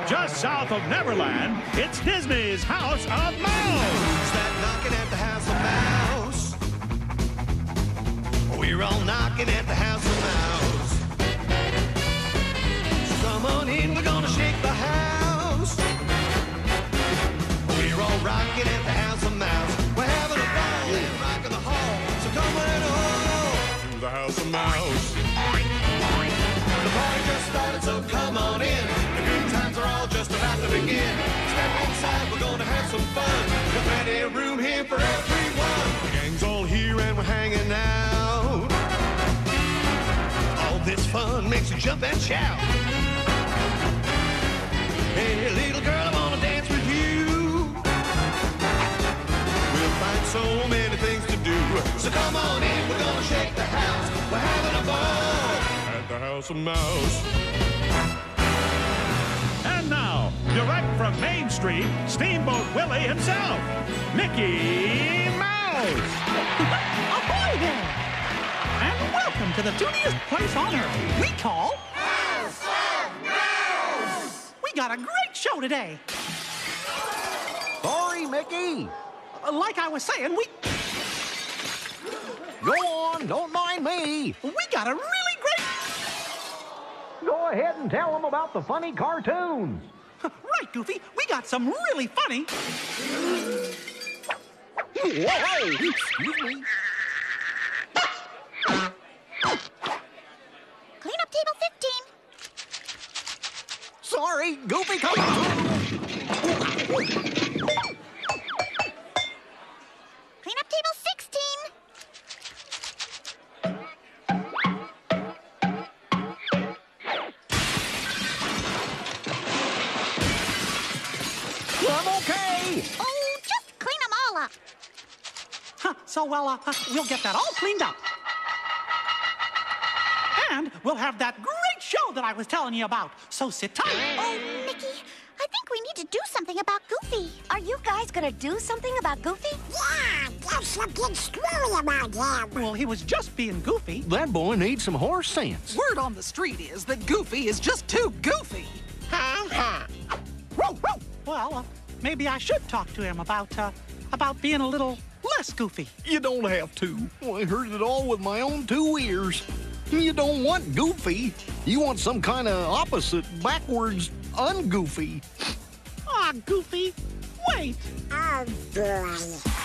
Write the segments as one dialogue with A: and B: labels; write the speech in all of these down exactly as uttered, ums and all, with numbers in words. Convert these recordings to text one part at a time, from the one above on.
A: Just south of Neverland, it's Disney's House of Mouse.
B: Who's that knocking at the House of Mouse? We're all knocking at the House of Mouse. So come on in, we're gonna shake the house. We're all rocking at the House of Mouse. We're having a ball and rocking the hall. So come on all
A: To the House of Mouse.
B: The party just started, so come on in. The good times are all just about to begin. Step inside, we're gonna have some fun. There's plenty of room here for everyone. The gang's all here and we're hanging out. All this fun makes you jump and shout. Hey, little girl, I wanna dance with you. We'll find so many things to do. So come on in, we're gonna shake the house. We're having a ball
A: At the House of Mouse. And now, direct from Main Street, Steamboat Willie himself, Mickey Mouse.
C: Ahoy there! And welcome to the tuniest place on earth. We call
D: House of Mouse!
C: We got a great show today.
E: Sorry, Mickey.
C: Uh, Like I was saying, we
E: Go on, don't mind me.
C: we got a really great.
E: Go ahead and tell them about the funny cartoons.
C: Right, Goofy. We got some really funny.
E: Whoa, excuse me.
D: Clean up table fifteen.
E: Sorry, Goofy coming.
D: Clean up table sixteen.
E: I'm okay.
D: Oh, just clean them all up.
C: Huh, so, well, uh, uh, we'll get that all cleaned up. And we'll have that great show that I was telling you about. So sit tight.
D: Oh, Mickey, I think we need to do something about Goofy. Are you guys gonna do something about Goofy?
F: Yeah, there's something screwy about him.
C: Well, he was just being goofy.
E: That boy needs some horse sense.
G: Word on the street is that Goofy is just too goofy.
C: Well, uh, maybe I should talk to him about, uh, about being a little less goofy.
E: You don't have to. I heard it all with my own two ears. You don't want goofy. You want some kind of opposite, backwards, ungoofy.
C: Ah, Goofy, wait.
F: Oh, boy.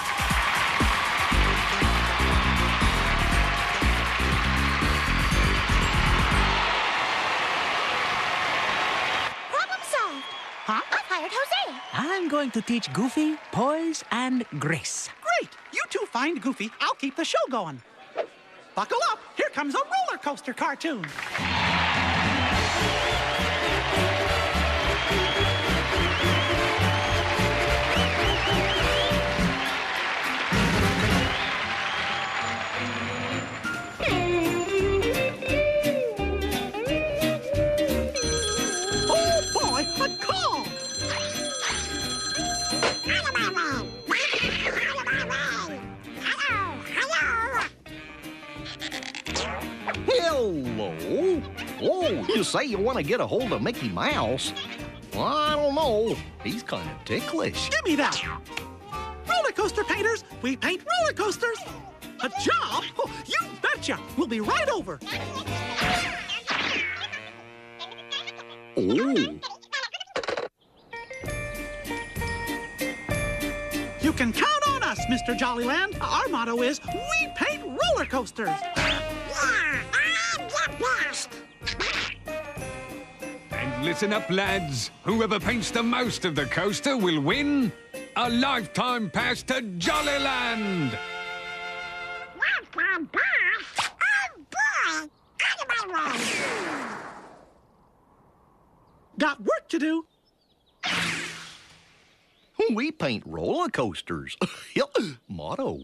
D: Problem solved.
C: Huh?
D: I've hired Jose.
H: I'm going to teach Goofy poise and grace.
C: Great. You two find Goofy. I'll keep the show going. Buckle up. Here comes a roller coaster cartoon. Oh, boy, a call.
E: Hello. Oh, you say you want to get a hold of Mickey Mouse? Well, I don't know. He's kind of ticklish.
C: Give me that. Roller coaster painters, we paint roller coasters. A job? Oh, you betcha. We'll be right over.
E: Oh.
C: You can count on us, Mister Jollyland. Our motto is, we paint roller coasters.
F: Yeah, I'm the best.
I: And listen up, lads. Whoever paints the most of the coaster will win a lifetime pass to Jollyland.
F: Welcome back. Oh, boy. Out of my way.
C: Got work to do.
E: We paint roller coasters. Yep, motto.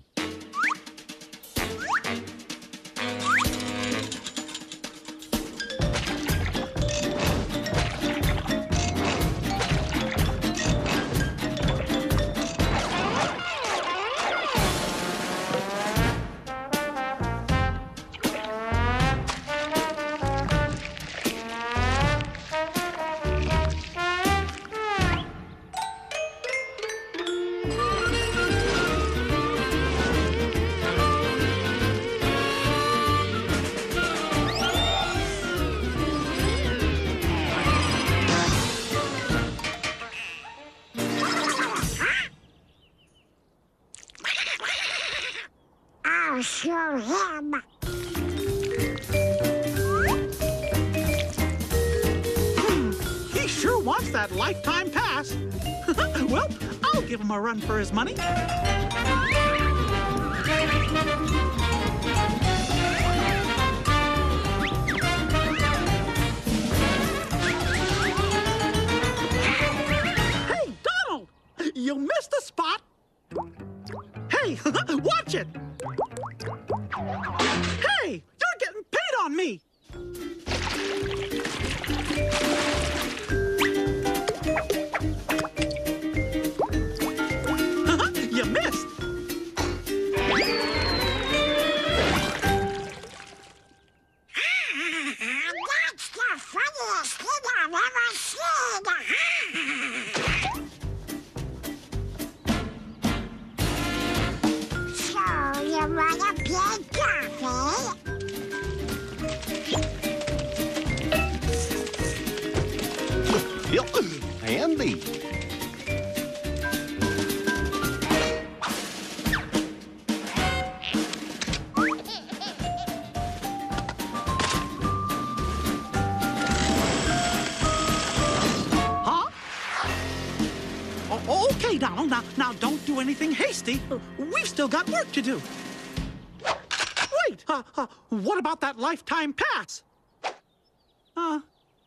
F: show him.
C: Hmm, he sure wants that lifetime pass. Well, I'll give him a run for his money. Hey, Donald! You missed the spot. Hey, watch it! Hey, you're getting paid on me! You missed!
F: That's the funniest thing I've ever seen. So, you wanna play coffee?
E: Andy.
C: Huh? O- okay, Donald. Now, now, don't do anything hasty. We've still got work to do. Wait. Uh, uh, what about that lifetime pass? Uh.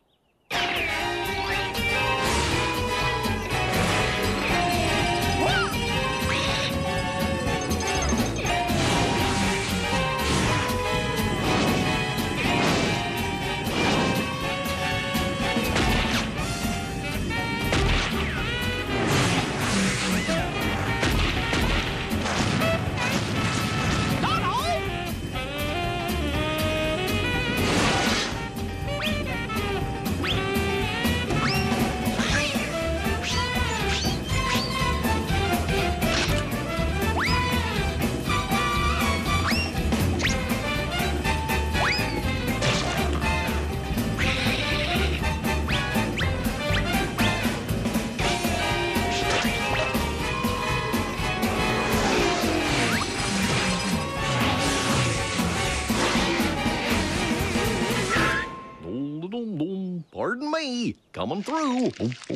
E: Pardon me, coming through.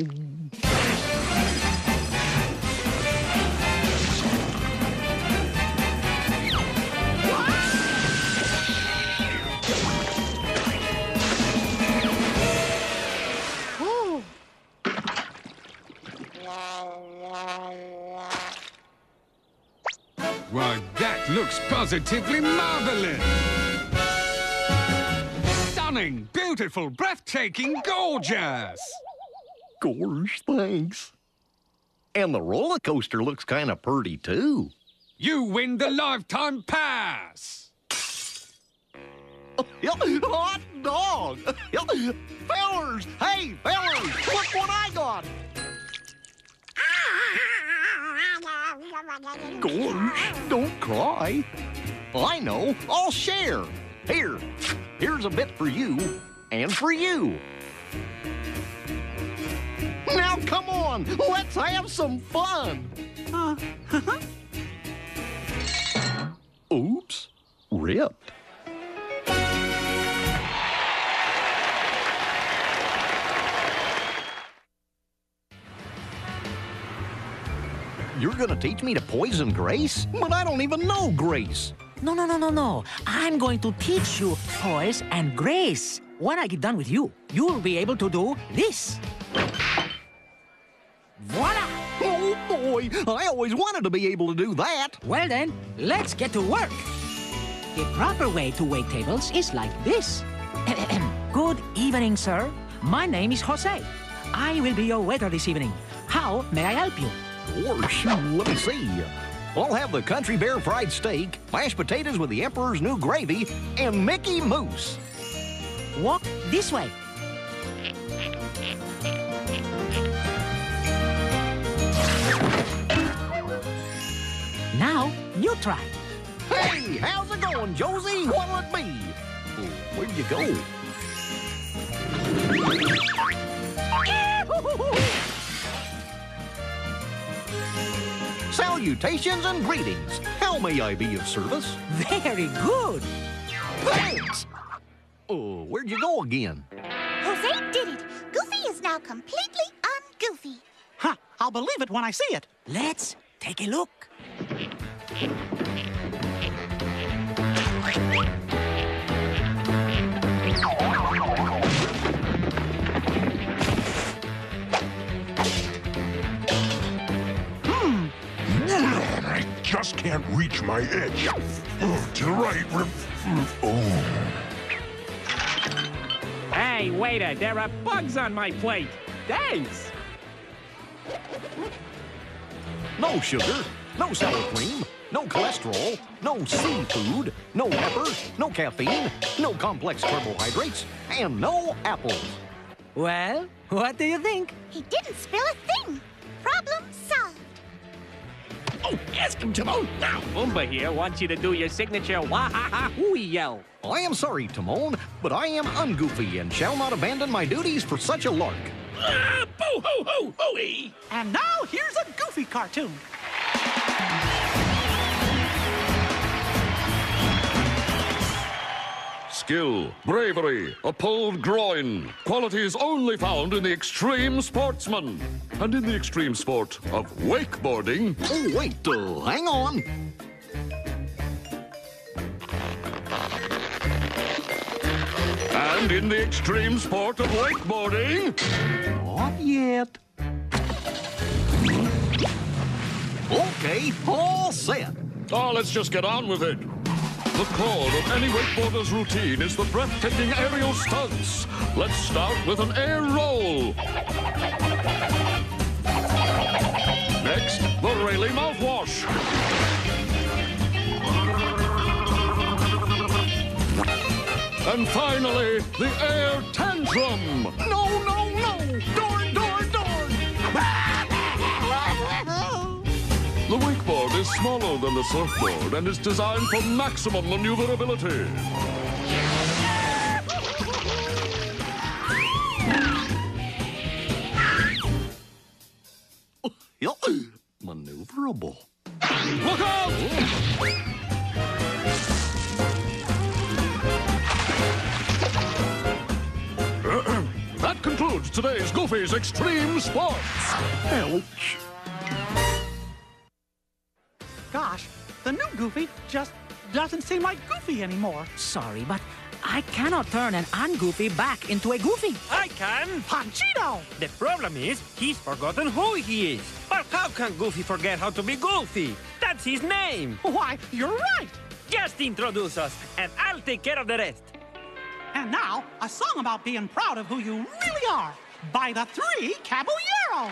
I: Why, that looks positively marvelous. Stunning, beautiful, breathtaking, gorgeous.
E: Gosh, thanks. And the roller coaster looks kind of pretty, too.
I: You win the lifetime pass.
E: Hot dog! Fellers! Hey, fellers! Look what I got! Gosh, don't cry. I know. I'll share. Here. Here's a bit for you and for you. Now, come on. Let's have some fun.
C: Uh,
E: Oops. Ripped. You're gonna teach me to poison Grace? But I don't even know Grace.
H: No, no, no, no, no. I'm going to teach you poise and grace. When I get done with you, you'll be able to do this. Voila!
E: Oh, boy. I always wanted to be able to do that.
H: Well then, let's get to work. The proper way to wait tables is like this. Good evening, sir. My name is Jose. I will be your waiter this evening. How may I help you?
E: Or shoot, let me see. I'll have the Country Bear fried steak, mashed potatoes with the Emperor's new gravy, and Mickey Moose.
H: Walk this way. Now, you try.
E: Hey, how's it going, Josie? What'll it be? Where'd you go? salutations and greetings. How may I be of service?
H: Very good.
E: Thanks! Oh, where'd you go again?
D: Jose did it. Goofy is now completely ungoofy.
C: Huh, I'll believe it when I see it.
H: Let's take a look.
J: I just can't reach my edge. Oh, to the right. Oh.
K: Hey, waiter, there are bugs on my plate. Thanks.
E: No sugar, no sour cream, no cholesterol, no seafood, no pepper, no caffeine, no complex carbohydrates, and no apples.
H: Well, what do you think?
D: He didn't spill a thing. Problem solved.
K: Oh, ask him, Timon, now. Pumbaa here wants you to do your signature wah-ha-ha-hooey yell.
E: I am sorry, Timon, but I am ungoofy and shall not abandon my duties for such a lark.
K: Ah, boo-hoo-hoo-hooey!
C: And now here's a Goofy cartoon.
L: Skill, bravery, a pulled groin. Qualities only found in the extreme sportsman. And in the extreme sport of wakeboarding.
E: Oh, wait, uh, hang on.
L: And in the extreme sport of wakeboarding.
E: Not yet. Okay, all set.
L: Oh, let's just get on with it. The core of any wakeboarder's routine is the breathtaking aerial stunts. Let's start with an air roll. Next, the Rayleigh mouthwash. And finally, the air tantrum.
E: No, no, no! Darn, darn, darn!
L: The wakeboard is smaller than the surfboard and is designed for maximum maneuverability.
E: Maneuverable.
L: Look out! That concludes today's Goofy's Extreme Sports.
E: Ouch.
C: Gosh, the new Goofy just doesn't seem like Goofy anymore.
H: Sorry, but I cannot turn an ungoofy back into a goofy.
K: I can.
C: Panchito!
K: The problem is, he's forgotten who he is. But how can Goofy forget how to be Goofy? That's his name.
C: Why, you're right.
K: Just introduce us, and I'll take care of the rest.
C: And now, a song about being proud of who you really are by the Three Caballeros.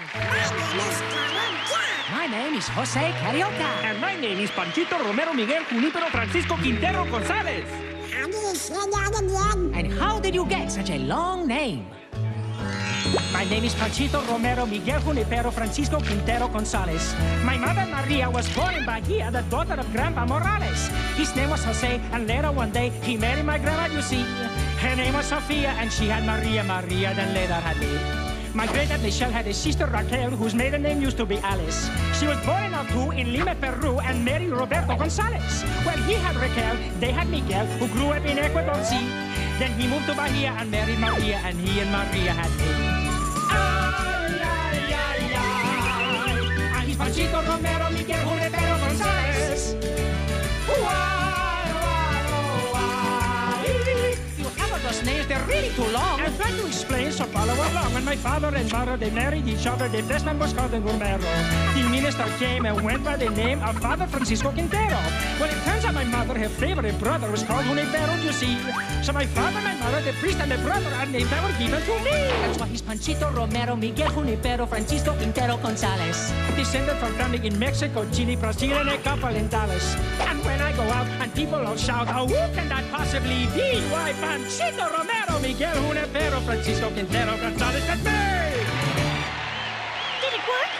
H: My name is Jose Carioca.
K: And my name is Panchito Romero Miguel Junipero Francisco Quintero González.
F: How do you say that again?
H: And how did you get such a long name?
K: My name is Panchito Romero Miguel Junipero Francisco Quintero González. My mother Maria was born in Bahia, the daughter of Grandpa Morales. His name was Jose, and later one day he married my grandma, you see. Her name was Sofia, and she had Maria. Maria then later had me. My great-aunt Michelle had a sister Raquel, whose maiden name used to be Alice. She was born in Altu in Lima, Peru, and married Roberto González. Well, he had Raquel, they had Miguel, who grew up in Ecuador, see. Then he moved to Bahia and married Maria, and he and Maria had me. Ay, ay, ay, ay. And he's Panchito Romero Miguel Junipero González. Why, why, oh, why?
H: You have those names, they're really too long.
K: I'm trying to explain, so follow along. When my father and mother, they married each other, their best man was called Romero. The minister came and went by the name of Father Francisco Quintero. Well, it turns out my mother, her favorite brother, was called Junipero, you see. So my father, my mother, the priest, and the brother are names that were given to me.
H: That's why he's Panchito Romero Miguel Junipero Francisco Quintero González.
K: Descended from family in Mexico, Chile, Brazil, and a couple in Dallas. And when I go out and people all shout, oh, who can that possibly be? Why, Panchito Romero Miguel Junipero Francisco Quintero González, that's me!
D: Did it work?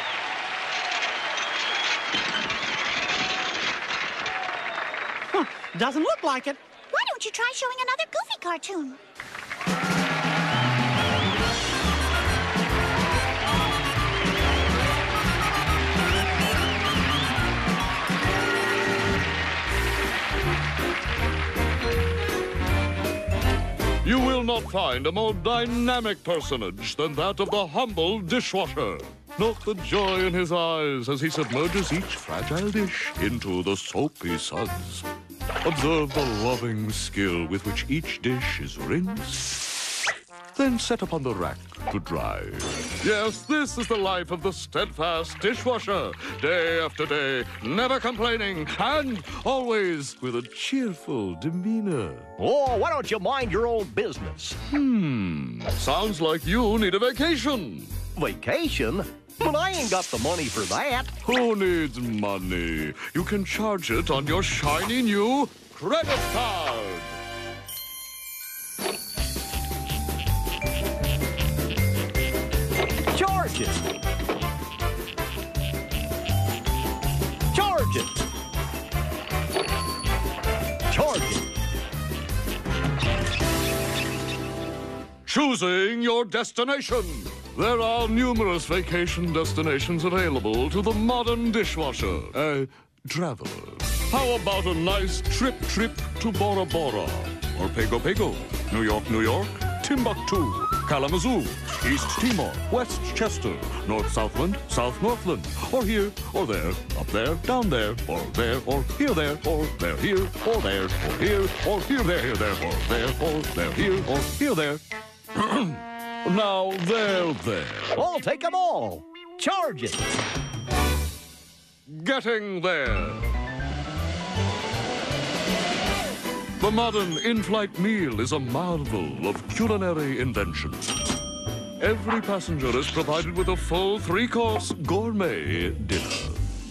C: Huh, doesn't look like it.
D: Why don't you try showing another Goofy cartoon?
L: will not find a more dynamic personage than that of the humble dishwasher. Note the joy in his eyes as he submerges each fragile dish into the soapy suds. Observe the loving skill with which each dish is rinsed, then set upon the rack to dry. Yes, this is the life of the steadfast dishwasher, day after day, never complaining, and always with a cheerful demeanor.
E: Oh, why don't you mind your own business?
L: Hmm, sounds like you need a vacation.
E: Vacation? But I ain't got the money for that.
L: Who needs money? You can charge it on your shiny new credit card.
E: Charge it. Charge it. Charge it.
L: Choosing your destination. There are numerous vacation destinations available to the modern dishwasher, a traveler. How about a nice trip trip to Bora Bora, or Pago Pago, New York, New York, Timbuktu, Kalamazoo, East Timor, West Chester, North Southland, South Northland, or here, or there, up there, down there, or there, or here, there, or there, here, or there, or here, or here, there, here, there, or there, or there, here, or here, there. Now, there, there.
E: I'll take them all. Charge it.
L: Getting there. The modern in-flight meal is a marvel of culinary invention. Every passenger is provided with a full three-course gourmet dinner.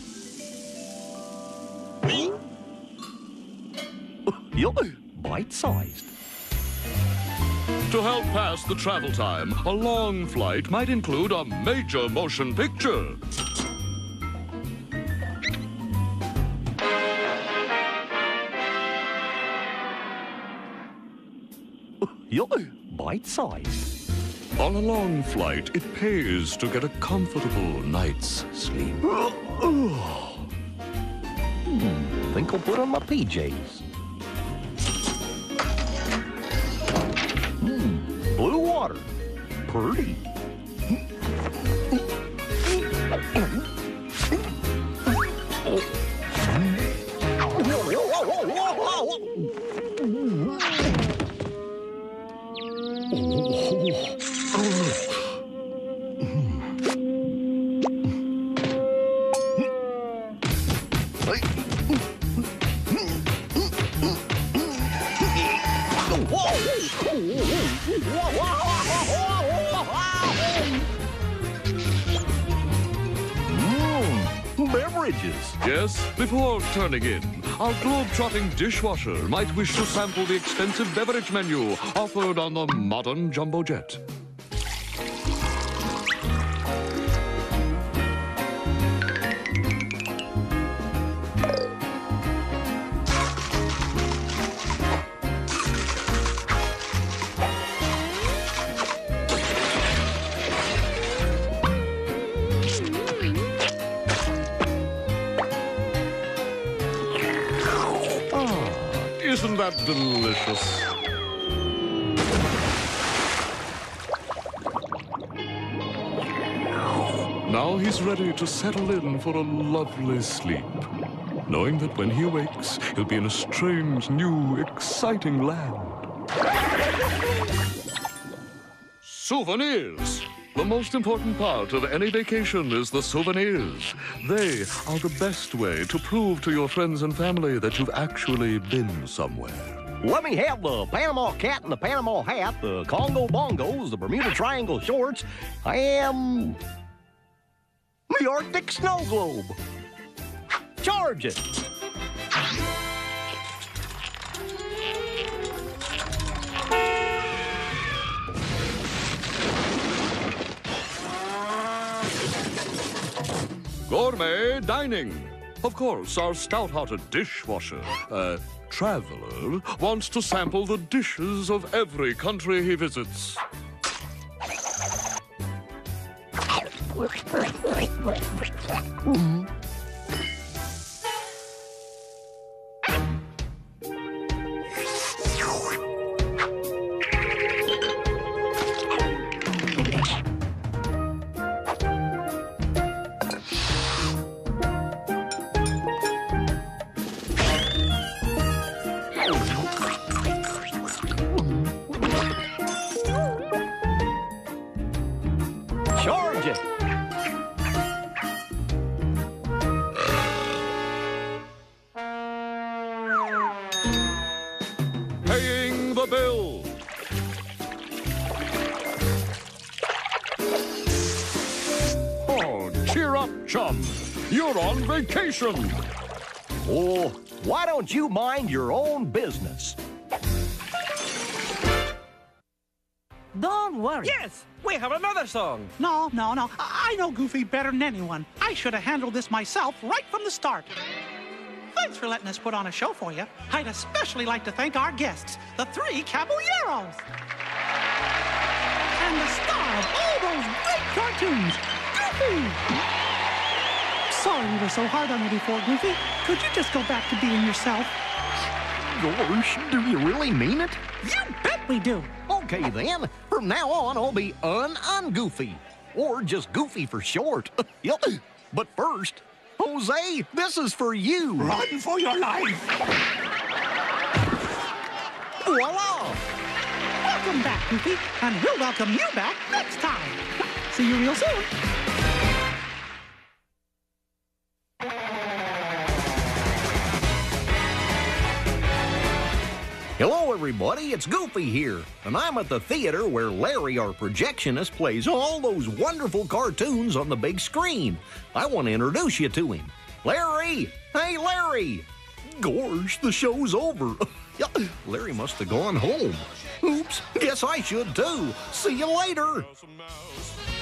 E: Bite-sized.
L: To help pass the travel time, a long flight might include a major motion picture.
E: Bite-sized.
L: On a long flight, it pays to get a comfortable night's sleep.
E: Hmm, think I'll put on my P Js. Hmm, blue water. Pretty. Beverages.
L: Yes, before turning in, our globe-trotting dishwasher might wish to sample the extensive beverage menu offered on the modern jumbo jet. Isn't that delicious? Now he's ready to settle in for a lovely sleep, knowing that when he awakes, he'll be in a strange, new, exciting land. Souvenirs! The most important part of any vacation is the souvenirs. They are the best way to prove to your friends and family that you've actually been somewhere.
E: Let me have the Panama cat and the Panama hat, the Congo bongos, the Bermuda Triangle shorts, and the Arctic snow globe. Charge it.
L: Gourmet dining. Of course, our stout-hearted dishwasher, uh, traveler, wants to sample the dishes of every country he visits.
E: Mm. you.
L: Paying the bill. Oh, cheer up, chum. You're on vacation.
E: Oh, why don't you mind your own business?
H: Don't worry.
C: Yes,
M: we have another song.
C: No, no, no. I I know Goofy better than anyone. I should have handled this myself right from the start. Thanks for letting us put on a show for you. I'd especially like to thank our guests, the three Caballeros. And the star of all those great cartoons, Goofy. Sorry we were so hard on you before, Goofy. Could you just go back to being yourself?
E: Gosh, do you really mean it?
C: You bet we do.
E: Okay, then. From now on, I'll be un-ungoofy. Or just Goofy for short. Yep. But first, Jose, this is for you.
J: Run for your life.
E: Voila!
C: Welcome back, Goofy, and we'll welcome you back next time. See you real soon.
E: Hello, everybody. It's Goofy here, and I'm at the theater where Larry, our projectionist, plays all those wonderful cartoons on the big screen. I want to introduce you to him. Larry! Hey, Larry! Gosh, the show's over. Larry must have gone home. Oops, guess I should too. See you later.